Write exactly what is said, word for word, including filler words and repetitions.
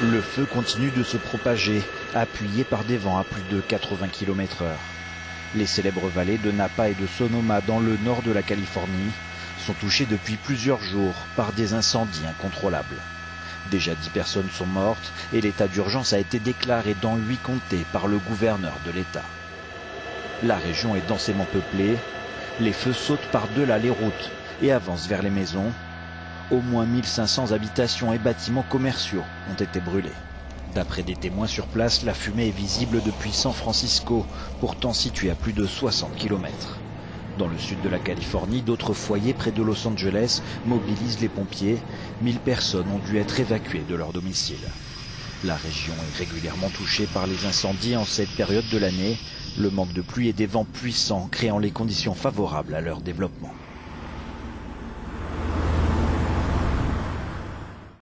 Le feu continue de se propager, appuyé par des vents à plus de quatre-vingts kilomètres heure. Les célèbres vallées de Napa et de Sonoma dans le nord de la Californie sont touchées depuis plusieurs jours par des incendies incontrôlables. Déjà dix personnes sont mortes et l'état d'urgence a été déclaré dans huit comtés par le gouverneur de l'État. La région est densément peuplée, les feux sautent par-delà les routes et avancent vers les maisons. Au moins mille cinq cents habitations et bâtiments commerciaux ont été brûlés. D'après des témoins sur place, la fumée est visible depuis San Francisco, pourtant situé à plus de soixante kilomètres. Dans le sud de la Californie, d'autres foyers près de Los Angeles mobilisent les pompiers. mille personnes ont dû être évacuées de leur domicile. La région est régulièrement touchée par les incendies en cette période de l'année, le manque de pluie et des vents puissants créant les conditions favorables à leur développement.